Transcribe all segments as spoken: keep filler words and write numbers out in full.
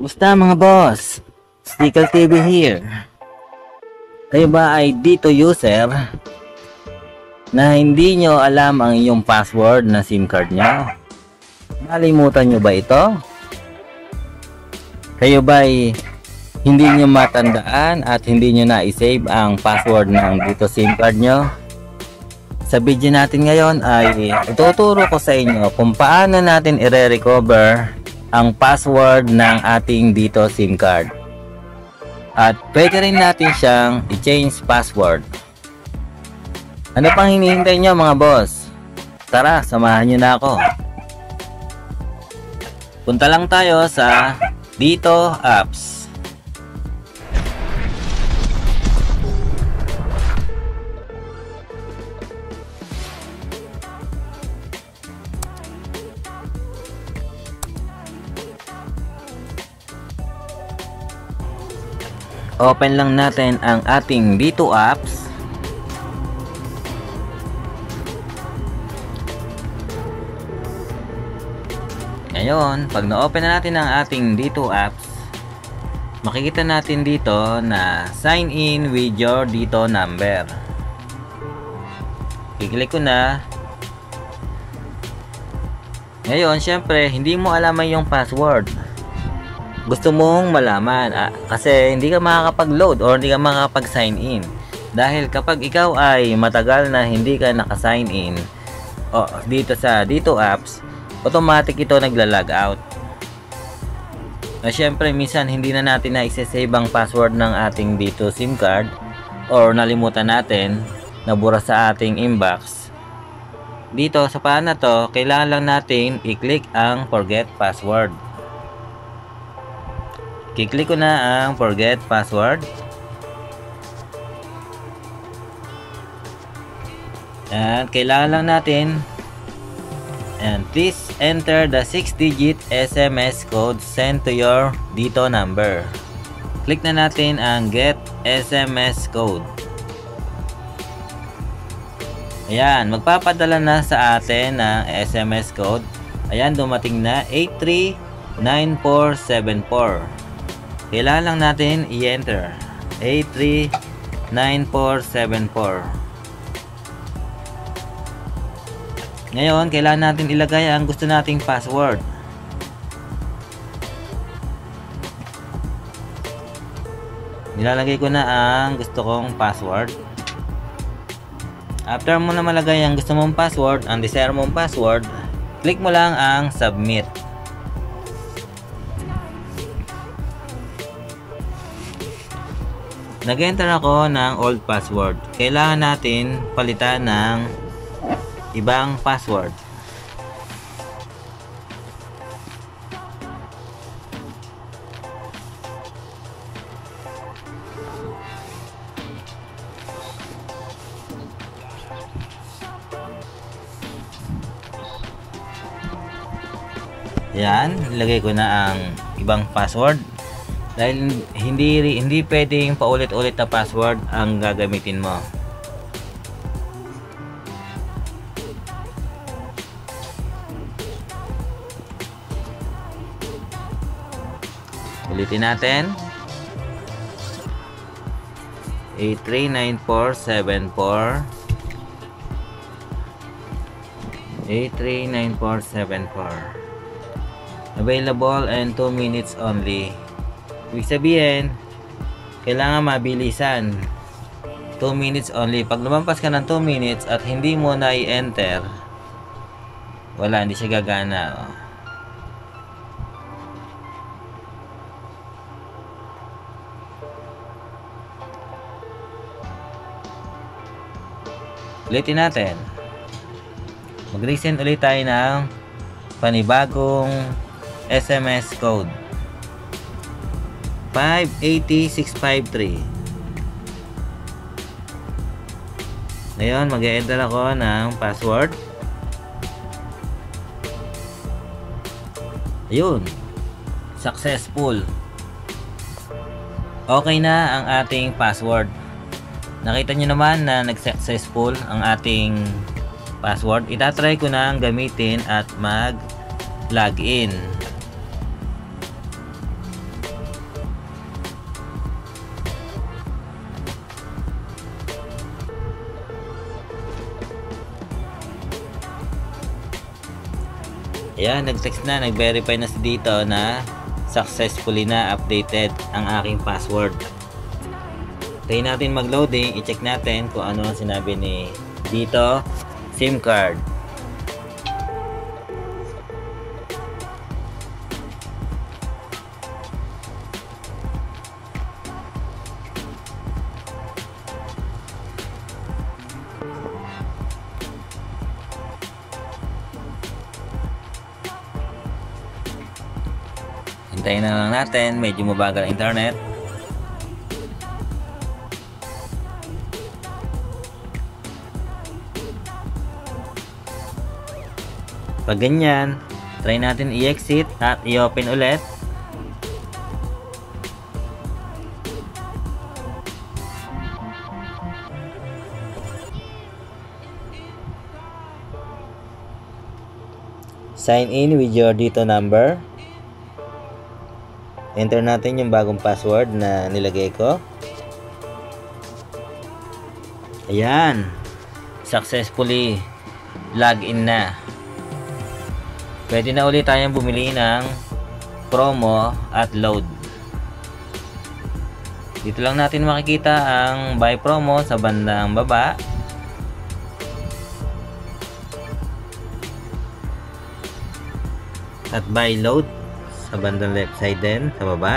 Musta mga boss? Stickle T V here. Kayo ba ay dito user na hindi nyo alam ang iyong password na SIM card nyo? Nalimutan nyo ba ito? Kayo ba ay hindi nyo matandaan at hindi nyo na-save ang password ng dito SIM card nyo? Sa video natin ngayon ay ituturo ko sa inyo kung paano natin i-recover ang password ng ating dito SIM card. At pwede rin natin siyang i-change password. Ano pang hinihintay nyo mga boss? Tara, samahan nyo na ako. Punta lang tayo sa dito apps. Open lang natin ang ating dito apps. Ngayon, pag na-open na natin ang ating dito apps, makikita natin dito na sign in with your dito number. Kiklik ko na. Ngayon, syempre, hindi mo alam yung password. Gusto mong malaman ah, kasi hindi ka makakapag-load or hindi ka makakapag-sign in. Dahil kapag ikaw ay matagal na hindi ka naka-sign in o dito sa dito apps, automatic ito nagla-log out. Na syempre minsan hindi na natin na i-save ang password ng ating dito SIM card or nalimutan natin, nabura sa ating inbox. Dito sa paan na to, kailangan lang natin i-click ang forget password. Kiklik ko na ang forget password. And kailangan lang natin, and please enter the six digit S M S code sent to your dito number. Click na natin ang get S M S code. Ayan, magpapadala na sa atin ng S M S code. Ayan, dumating na eight three nine four seven four. Kailangan lang natin i-enter eight three nine four seven four. Ngayon, kailangan natin ilagay ang gusto nating password. Nilalagay ko na ang gusto kong password. After mo na malagay ang gusto mong password, ang desire mong password, click mo lang ang submit. Nag-enter ako ng old password. Kailangan natin palitan ng ibang password. Yan, ilagay ko na ang ibang password. Dahil hindi hindi pwedeng paulit-ulit na password ang gagamitin mo. Ulitin natin. eight three nine four seven four eight three nine four seven four. Available and two minutes only. Ibig sabihin, kailangan mabilisan. two minutes only. Pag lumampas ka ng two minutes at hindi mo na i-enter, wala, hindi siya gagana. Ulitin natin. Mag-resend ulit tayo ng panibagong S M S code. five eight zero six five three. Ngayon, mag-e-enter ako ng password. Ayun. Successful. Okay na ang ating password. Nakita nyo naman na nag-successful ang ating password. Itatry ko na gamitin at mag-login. Ayan, nag-text na, nag-verify na si dito na successfully na updated ang aking password. Tayo natin mag-loading, i-check natin kung ano ang sinabi ni dito SIM card. Hintayin na lang natin, medyo mabagal ang internet. Pag ganyan, try natin i-exit at i-open ulit. Sign in with your dito number. Enter natin yung bagong password na nilagay ko. Ayan. Successfully login na. Pwede na ulit tayong bumili ng promo at load. Dito lang natin makikita ang buy promo sa bandang baba. At buy load sa bandang left side din, sa baba.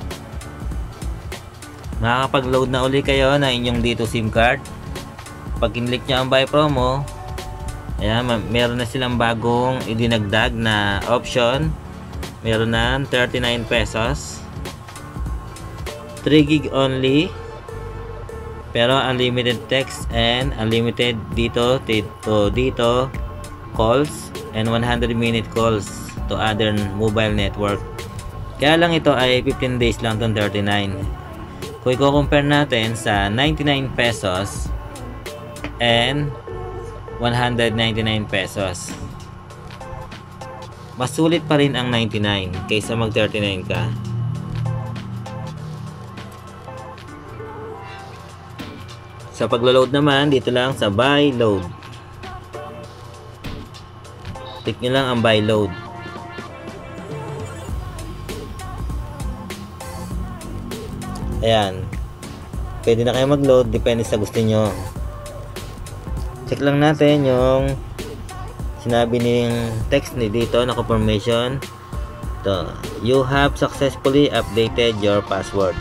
Makakapag-load na uli kayo na inyong dito SIM card. Pag kinlik nyo ang buy promo, ayan, meron na silang bagong idinagdag na option. Meron na thirty-nine pesos. three gig only. Pero unlimited text and unlimited dito, dito, dito calls and one hundred minute calls to other mobile network. Kaya lang ito ay fifteen days lang itong thirty-nine. Kung i-compare natin sa ninety-nine pesos and one hundred ninety-nine pesos, mas sulit pa rin ang ninety-nine kaysa mag thirty-nine ka. Sa paglo-load naman, dito lang sa buy load. Click nyo lang ang buy load. Ayan. Pwede na kayo mag-load, depende sa gusto nyo. Check lang natin yung sinabi ng text ni dito na confirmation. Ito, you have successfully updated your password.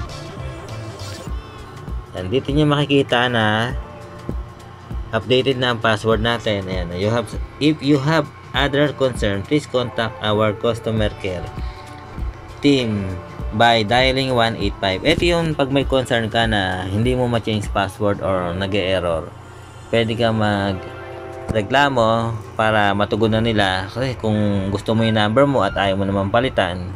And dito nyo makikita na updated na ang password natin. Ayan, you have, if you have other concern, please contact our customer care team by dialing one eight five. Ito yung pag may concern ka na hindi mo ma-change password or nag-e-error, pwede ka mag-reklamo para matugunan nila. Kasi kung gusto mo yung number mo at ayaw mo naman palitan,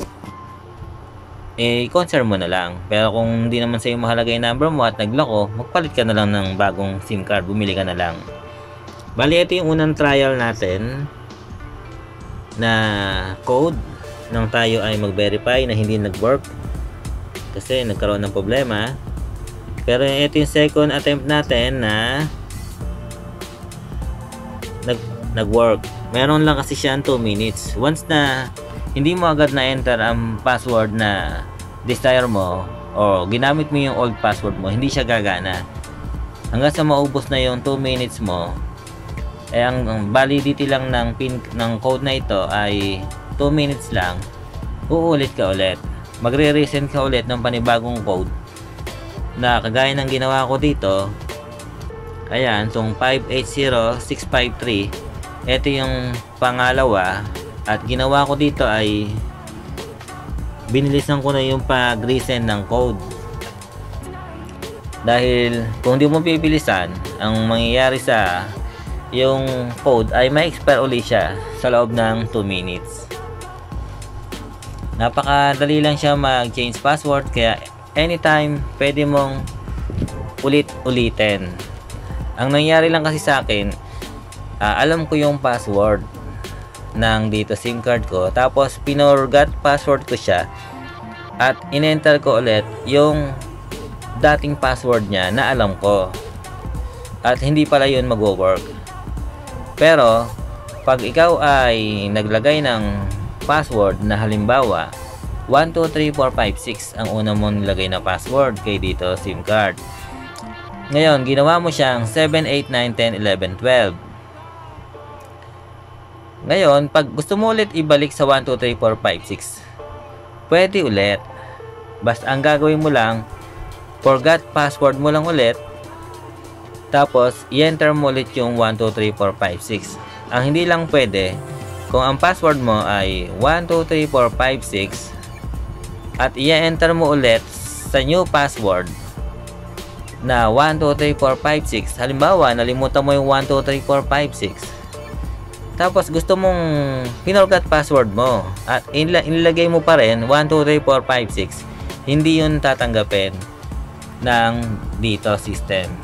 eh concern mo na lang. Pero kung hindi naman sa'yo mahalaga yung number mo at nagloko, magpalit ka na lang ng bagong SIM card, bumili ka na lang. Bali, ito yung unang trial natin na code nang tayo ay mag-verify na hindi nag-work kasi nagkaroon ng problema. Pero ito yung second attempt natin na nag nag-work. Meron lang kasi siya two minutes. Once na hindi mo agad na-enter ang password na desire mo o ginamit mo yung old password mo, hindi siya gagana. Hanggang sa maubos na yung two minutes mo, eh ang, ang validity lang ng pin ng code na ito ay two minutes lang. Uulit ka ulit, magre-resend ka ulit ng panibagong code na kagaya ng ginawa ko dito. Ayan, itong five eight zero six five three, ito yung pangalawa. At ginawa ko dito ay binilisan ko na yung pag-resend ng code. Dahil kung di mo bibilisan, ang mangyayari sa yung code ay may expire ulit siya sa loob ng two minutes. Napakadali lang siya mag-change password, kaya anytime pwede mong ulit-ulitin. Ang nangyari lang kasi sa akin, uh, alam ko yung password ng dito SIM card ko, tapos pinorgot password ko siya at in-enter ko ulit yung dating password niya na alam ko, at hindi pala yun mag-work. Pero pag ikaw ay naglagay ng password na halimbawa one two three four five six ang una mong nilagay na password kay dito SIM card. Ngayon, ginawa mo siyang seven eight nine ten eleven twelve. Ngayon, pag gusto mo ulit ibalik sa one two three four five six, pwede ulit. Basta ang gagawin mo lang, forgot password mo lang ulit, tapos i-enter mo ulit yung one two three four five six. Ang hindi lang pwede, kung ang password mo ay one two three four five six at i-enter mo ulit sa new password na one two three four five six, halimbawa nalimutan mo yung one two three four five six, tapos gusto mong pinorgat password mo at inilagay mo pa rin one two three four five six, hindi yun tatanggapin ng dito system.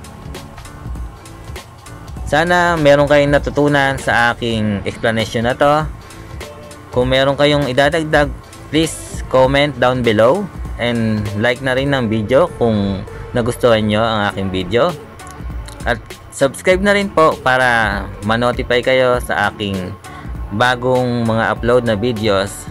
Sana meron kayong natutunan sa aking explanation na to. Kung meron kayong idadagdag, please comment down below and like na rin ng video kung nagustuhan nyo ang aking video. At subscribe na rin po para ma-notify kayo sa aking bagong mga upload na videos